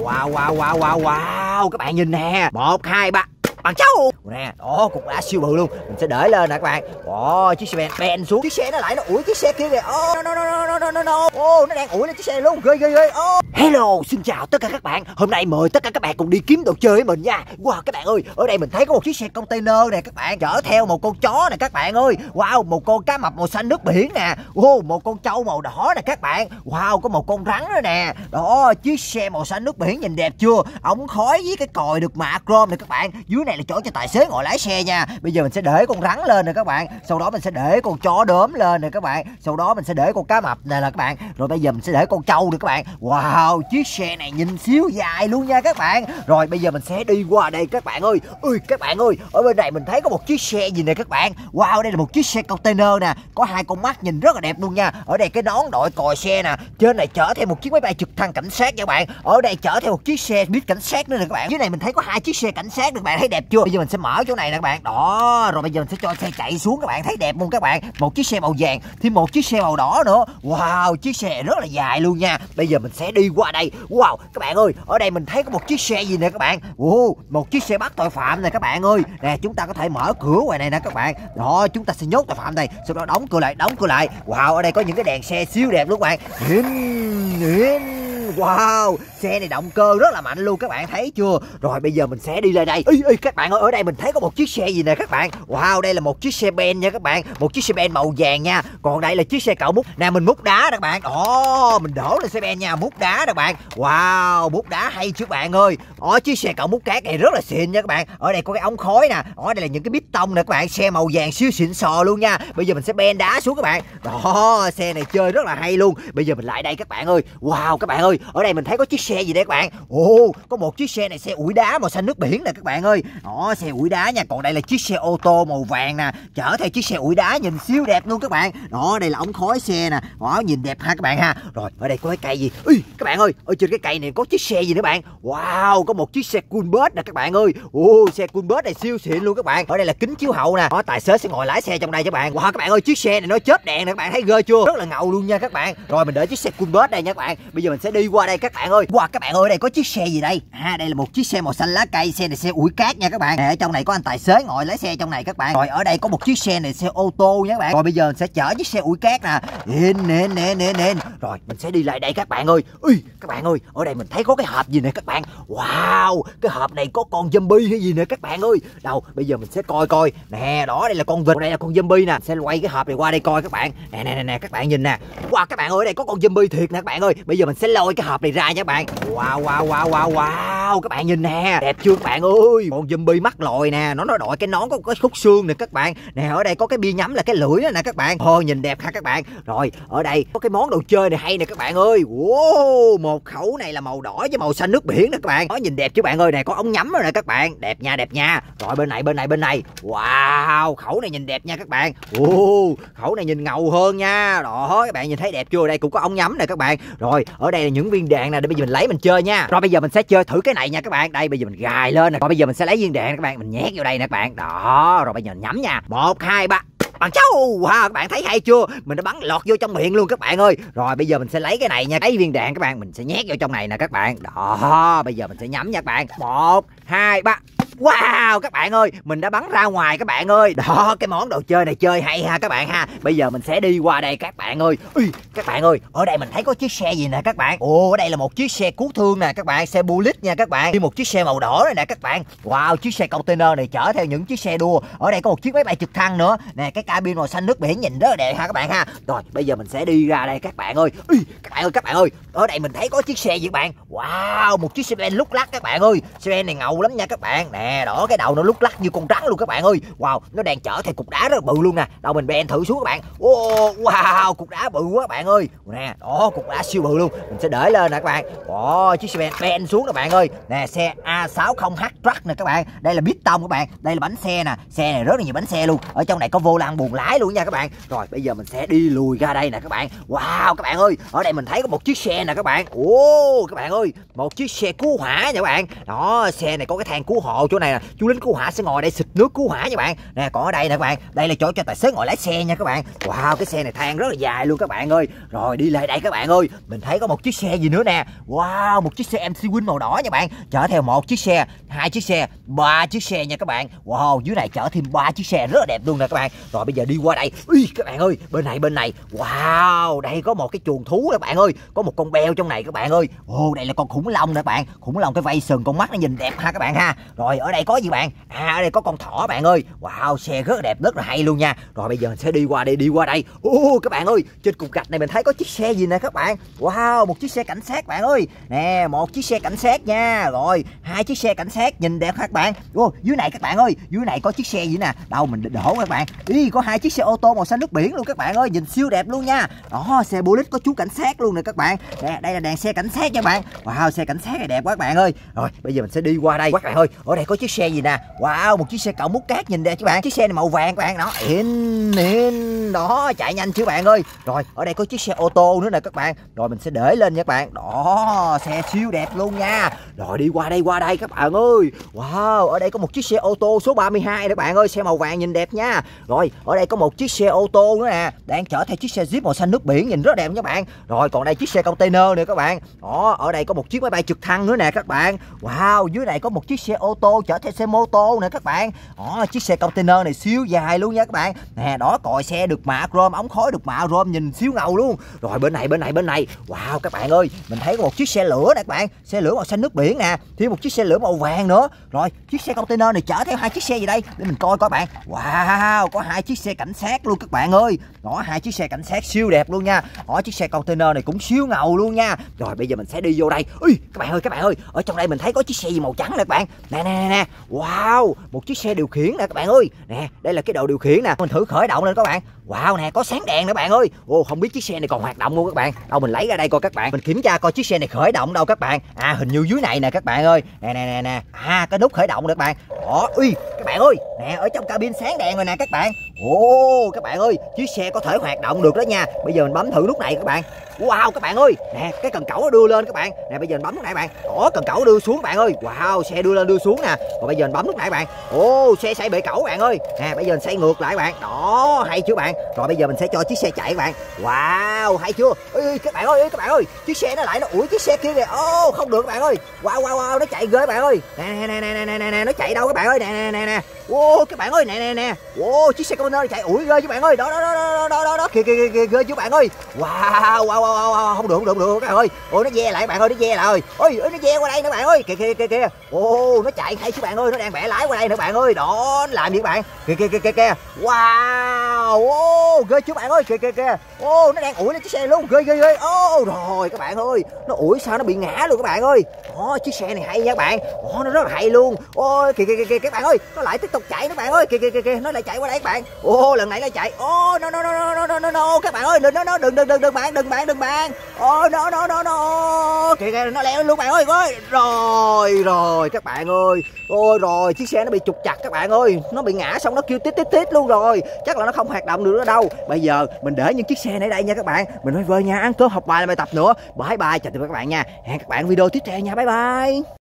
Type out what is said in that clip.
Wow, các bạn nhìn nè. 1, 2, 3. Bằng cháu nè, đó cục đá siêu bự luôn. Mình sẽ để lên nè các bạn. Chiếc xe ben xuống, chiếc xe nó lại nó ủi chiếc xe kia kìa. No, nó đang ủi lên chiếc xe luôn, ghê. Hello, xin chào tất cả các bạn. Hôm nay mời tất cả các bạn cùng đi kiếm đồ chơi với mình nha. Wow, các bạn ơi, ở đây mình thấy có một chiếc xe container nè các bạn, chở theo một con chó nè các bạn ơi. Wow, một con cá mập màu xanh nước biển nè. Một con trâu màu đỏ nè các bạn. Wow, có một con rắn nữa nè. Đó, chiếc xe màu xanh nước biển nhìn đẹp chưa? Ống khói với cái còi được mạ chrome nè các bạn. Dưới này là chỗ cho tài xế ngồi lái xe nha. Bây giờ mình sẽ để con rắn lên nè các bạn. Sau đó mình sẽ để con chó đốm lên nè các bạn. Sau đó mình sẽ để con cá mập này là các bạn. Rồi bây giờ mình sẽ để con trâu nè các bạn. Wow, chiếc xe này nhìn xíu dài luôn nha các bạn. Rồi bây giờ mình sẽ đi qua đây các bạn ơi. Các bạn ơi, ở bên này mình thấy có một chiếc xe gì nè các bạn. Wow, đây là một chiếc xe container nè. Có 2 con mắt nhìn rất là đẹp luôn nha. Ở đây cái nón đội còi xe nè. Trên này chở theo một chiếc máy bay trực thăng cảnh sát nha các bạn. Ở đây chở theo một chiếc xe buýt cảnh sát nữa nè các bạn. Dưới này mình thấy có 2 chiếc xe cảnh sát được, các bạn thấy đẹp chưa? Bây giờ mình sẽ mở chỗ này nè các bạn. Đó, rồi bây giờ mình sẽ cho xe chạy xuống, các bạn thấy đẹp không các bạn? Một chiếc xe màu vàng, thêm một chiếc xe màu đỏ nữa. Wow, chiếc xe rất là dài luôn nha. Bây giờ mình sẽ đi qua đây. Wow, các bạn ơi, ở đây mình thấy có một chiếc xe gì nè các bạn. Một chiếc xe bắt tội phạm nè các bạn ơi. Nè, chúng ta có thể mở cửa ngoài này nè các bạn. Đó, chúng ta sẽ nhốt tội phạm này, sau đó đóng cửa lại. Wow, ở đây có những cái đèn xe siêu đẹp luôn các bạn. Wow, xe này động cơ rất là mạnh luôn, các bạn thấy chưa? Rồi bây giờ mình sẽ đi lên đây. Các bạn ơi, ở đây mình thấy có một chiếc xe gì nè các bạn. Wow, đây là một chiếc xe ben nha các bạn. Một chiếc xe ben màu vàng nha. Còn đây là chiếc xe cạo mút. Nè, mình múc đá nè các bạn. Mình đổ lên xe ben nha, múc đá nè các bạn. Wow, múc đá hay chứ bạn ơi. Chiếc xe cạo mút cát này rất là xịn nha các bạn. Ở đây có cái ống khói nè. Đây là những cái bít tông nè các bạn. Xe màu vàng siêu xịn sò luôn nha. Bây giờ mình sẽ ben đá xuống các bạn. Đó, xe này chơi rất là hay luôn. Bây giờ mình lại đây các bạn ơi. Wow, các bạn ơi, ở đây mình thấy có chiếc xe gì đây các bạn. Có một chiếc xe này, xe ủi đá màu xanh nước biển nè các bạn ơi. Xe ủi đá nha. Còn đây là chiếc xe ô tô màu vàng nè, chở theo chiếc xe ủi đá nhìn siêu đẹp luôn các bạn. Đó, đây là ống khói xe nè. Nhìn đẹp ha các bạn ha. Rồi ở đây có cái cây gì. Các bạn ơi, ở trên cái cây này có chiếc xe gì nữa bạn. Wow, có một chiếc xe Coolbird nè các bạn ơi. Xe Coolbird này siêu xịn luôn các bạn. Ở đây là kính chiếu hậu nè. Tài xế sẽ ngồi lái xe trong đây các bạn. Wow, các bạn ơi, chiếc xe này nó chết đèn nè các bạn thấy ghê chưa? Rất là ngầu luôn nha các bạn. Rồi mình để chiếc xe Coolbird đây nha các bạn. Bây giờ mình sẽ đi qua đây các bạn ơi. Wow, các bạn ơi, đây có chiếc xe gì đây? Đây là một chiếc xe màu xanh lá cây. Xe này xe ủi cát nha các bạn. Ở trong này có anh tài xế ngồi lái xe trong này các bạn. Rồi ở đây có một chiếc xe này, xe ô tô nha các bạn. Rồi bây giờ mình sẽ chở chiếc xe ủi cát nè. Nè. Rồi mình sẽ đi lại đây các bạn ơi. Các bạn ơi, ở đây mình thấy có cái hộp gì nè các bạn. Wow, cái hộp này có con zombie hay gì nè các bạn ơi. Đâu, bây giờ mình sẽ coi. Nè, đó, đây là con vịt, đây là con zombie nè. Sẽ quay cái hộp này qua đây coi các bạn. Nè, các bạn nhìn nè. Wow, các bạn ơi, ở đây có con zombie thiệt nè các bạn ơi. Bây giờ mình sẽ lôi cái hộp này ra nha các bạn. Wow, các bạn nhìn nè, đẹp chưa các bạn ơi? Con zombie mắt lồi nè, nó đội cái nón có cái khúc xương nè các bạn. Nè, ở đây có cái bia nhắm là cái lưỡi nè các bạn. Nhìn đẹp ha các bạn. Rồi ở đây có cái món đồ chơi này hay nè các bạn ơi. Một khẩu này là màu đỏ với màu xanh nước biển nè các bạn. Nhìn đẹp chứ bạn ơi. Nè, có ống nhắm rồi nè các bạn. Đẹp nha. Rồi bên này. Wow, khẩu này nhìn đẹp nha các bạn. Khẩu này nhìn ngầu hơn nha. Đó, các bạn nhìn thấy đẹp chưa? Đây cũng có ống nhắm nè các bạn. Rồi ở đây là những viên đạn nè, để bây giờ mình lấy mình chơi nha. Rồi bây giờ mình sẽ chơi thử cái này nha các bạn. Đây bây giờ mình gài lên nè. Rồi bây giờ mình sẽ lấy viên đạn các bạn, mình nhét vô đây nè các bạn. Đó, rồi bây giờ mình nhắm nha. 1, 2, 3. Bằng cháu. Wow, các bạn thấy hay chưa? Mình đã bắn lọt vô trong miệng luôn các bạn ơi. Rồi bây giờ mình sẽ lấy cái này nha, cái viên đạn các bạn, mình sẽ nhét vô trong này nè các bạn. Đó, bây giờ mình sẽ nhắm nha các bạn. 1, 2, 3. Wow, các bạn ơi, mình đã bắn ra ngoài các bạn ơi. Đó, cái món đồ chơi này chơi hay ha các bạn ha. Bây giờ mình sẽ đi qua đây các bạn ơi. Các bạn ơi, ở đây mình thấy có chiếc xe gì nè các bạn. Ở đây là một chiếc xe cứu thương nè các bạn, xe bullet nha các bạn. Đi một chiếc xe màu đỏ này nè các bạn. Wow, chiếc xe container này chở theo những chiếc xe đua. Ở đây có một chiếc máy bay trực thăng nữa. Nè, cái cabin màu xanh nước biển nhìn rất là đẹp ha các bạn ha. Rồi, bây giờ mình sẽ đi ra đây các bạn ơi. Các bạn ơi, ở đây mình thấy có chiếc xe gì các bạn. Wow, một chiếc xe ben lúc lắc các bạn ơi. Xe ben này ngầu lắm nha các bạn. Nè, đó, cái đầu nó lúc lắc như con rắn luôn các bạn ơi. Wow, nó đang chở theo cục đá rất là bự luôn nè. Đâu mình ben thử xuống các bạn. Wow, cục đá bự quá các bạn ơi. Nè, đó, cục đá siêu bự luôn. Mình sẽ để lên nè các bạn. Chiếc xe ben xuống các bạn ơi. Nè, xe A60H Truck nè các bạn. Đây là piston các bạn. Đây là bánh xe nè. Xe này rất là nhiều bánh xe luôn. Ở trong này có vô lăng buồng lái luôn nha các bạn. Rồi bây giờ mình sẽ đi lùi ra đây nè các bạn. Wow, các bạn ơi, ở đây mình thấy có một chiếc xe nè các bạn. Các bạn ơi, một chiếc xe cứu hỏa nha các bạn. Đó, xe này có cái thang cứu hộ chỗ này nè, chú lính cứu hỏa sẽ ngồi đây xịt nước cứu hỏa nha bạn. Nè, còn ở đây nè các bạn, đây là chỗ cho tài xế ngồi lái xe nha các bạn. Wow, cái xe này thang rất là dài luôn các bạn ơi. Rồi đi lại đây các bạn ơi, mình thấy có một chiếc xe gì nữa nè. Wow, một chiếc xe MC Win màu đỏ nha bạn, chở theo một chiếc xe, hai chiếc xe, ba chiếc xe nha các bạn. Wow, dưới này chở thêm 3 chiếc xe rất là đẹp luôn nè các bạn. Rồi bây giờ đi qua đây. Ui các bạn ơi, bên này. Wow, đây có một cái chuồng thú các bạn ơi, có một con beo trong này các bạn ơi. Ồ, đây là con khủng long nè các bạn. Khủng long cái vây sừng, con mắt nó nhìn đẹp ha các bạn ha. Rồi ở đây có gì bạn? À, ở đây có con thỏ bạn ơi. Wow, xe rất là đẹp, rất là hay luôn nha. Rồi bây giờ mình sẽ đi qua đây. Ô các bạn ơi, trên cục gạch này mình thấy có chiếc xe gì nè các bạn. Wow, một chiếc xe cảnh sát bạn ơi. Nè, một chiếc xe cảnh sát nha. Rồi, hai chiếc xe cảnh sát nhìn đẹp ha các bạn. Ô, dưới này các bạn ơi, dưới này có chiếc xe gì nè. Đâu mình đổ các bạn. Ý, có hai chiếc xe ô tô màu xanh nước biển luôn các bạn ơi, nhìn siêu đẹp luôn nha. Đó, xe Bullet có chú cảnh sát luôn nè các bạn. Nè, đây là đèn xe cảnh sát nha bạn. Wow, xe cảnh sát này đẹp quá các bạn ơi. Rồi, bây giờ mình sẽ đi qua đây các bạn ơi. Ở đây có chiếc xe gì nè. Wow, một chiếc xe cạo mút cát nhìn đẹp các bạn. Chiếc xe này màu vàng các bạn. Đó, in đó, chạy nhanh chứ bạn ơi. Rồi, ở đây có chiếc xe ô tô nữa nè các bạn. Rồi mình sẽ để lên nha các bạn. Đó, xe siêu đẹp luôn nha. Rồi đi qua đây các bạn ơi. Wow, ở đây có một chiếc xe ô tô số 32 các bạn ơi, xe màu vàng nhìn đẹp nha. Rồi, ở đây có một chiếc xe ô tô nữa nè, đang chở theo chiếc xe Jeep màu xanh nước biển nhìn rất đẹp nha các bạn. Rồi còn đây chiếc xe container nè các bạn. Đó, ở đây có một chiếc máy bay trực thăng nữa nè các bạn. Wow, dưới này có một chiếc xe ô tô chở theo xe mô tô nè các bạn. Đó, chiếc xe container này siêu dài luôn nha các bạn. Nè, đó còi xe được mạ chrome, ống khói được mạ chrome nhìn siêu ngầu luôn. Rồi bên này. Wow các bạn ơi, mình thấy có một chiếc xe lửa nè các bạn, xe lửa màu xanh nước biển nè, thêm một chiếc xe lửa màu vàng nữa. Rồi, chiếc xe container này chở theo hai chiếc xe gì đây? Để mình coi các bạn. Wow, có hai chiếc xe cảnh sát luôn các bạn ơi. Đó, hai chiếc xe cảnh sát siêu đẹp luôn nha. Đó, chiếc xe container này cũng siêu ngầu luôn nha. Rồi bây giờ mình sẽ đi vô đây. Ui, các bạn ơi, ở trong đây mình thấy có chiếc xe gì màu trắng nè các bạn. Nè. Wow, một chiếc xe điều khiển nè các bạn ơi. Nè, đây là cái đồ điều khiển nè. Mình thử khởi động lên các bạn. Wow nè, có sáng đèn nữa bạn ơi. Ồ, không biết chiếc xe này còn hoạt động luôn các bạn. Đâu mình lấy ra đây coi các bạn. Mình kiểm tra coi chiếc xe này khởi động đâu các bạn. À, hình như dưới này nè các bạn ơi. Nè. À, cái nút khởi động nè các bạn. Đó, ui, các bạn ơi. Nè, ở trong cabin sáng đèn rồi nè các bạn. Ồ, các bạn ơi, chiếc xe có thể hoạt động được đó nha. Bây giờ mình bấm thử nút này các bạn. Wow các bạn ơi. Nè, cái cần cẩu nó đưa lên các bạn. Nè, bây giờ mình bấm nút này bạn. Đó, cần cẩu đưa xuống bạn ơi. Wow, xe đưa lên đưa xuống nè. Rồi bây giờ mình bấm nút này bạn. Ồ, xe xoay bệ cẩu bạn ơi. Nè, bây giờ mình xoay ngược lại bạn. Đó, hay chưa bạn. Rồi bây giờ mình sẽ cho chiếc xe chạy các bạn. Wow, hay chưa. Ê, các bạn ơi, chiếc xe nó lại nó ủi chiếc xe kia kìa. Ô, không được các bạn ơi. Wow, nó chạy ghê các bạn ơi. Nè, nó chạy đâu các bạn ơi. Nè. Ô, các bạn ơi, nè. Ô, chiếc xe container chạy ủi ghê chứ bạn ơi. Đó, kìa ghê chứ bạn ơi. Wow, không được các bạn ơi. Ôi, nó ve lại các bạn ơi, nó ve lại. Ôi, nó ve qua đây nữa bạn ơi. Kìa. Ô, nó chạy hay chứ bạn ơi, nó đang bẻ lái qua đây nữa bạn ơi. Đó, nó làm gì các bạn. Kìa. Wow, ô, ghê chứ bạn ơi. Kìa. Ô, nó đang ủi lên chiếc xe luôn. Ghê. Ô, rồi các bạn ơi. Nó ủi sao nó bị ngã luôn các bạn ơi. Đó, chiếc xe này hay nha các bạn. Nó rất là hay luôn. Ôi, kìa các bạn ơi. Nó lại tiếp tục chạy nữa bạn ơi. Kìa. Nó lại chạy qua đây các bạn. Ô, lần này nó chạy. Ô, no các bạn ơi. Đừng bạn. Ô, no. Kìa, nó leo lên luôn bạn ơi. Rồi các bạn ơi. Ôi rồi, chiếc xe nó bị trục chặt các bạn ơi. Nó bị ngã xong nó kêu tít luôn rồi. Chắc là nó không hoạt động được nữa đâu. Bây giờ mình để những chiếc xe này đây nha các bạn. Mình phải về nhà ăn cơm, học bài, làm bài tập nữa. Bye bye, chào tạm biệt các bạn nha. Hẹn các bạn video tiếp theo nha. Bye bye.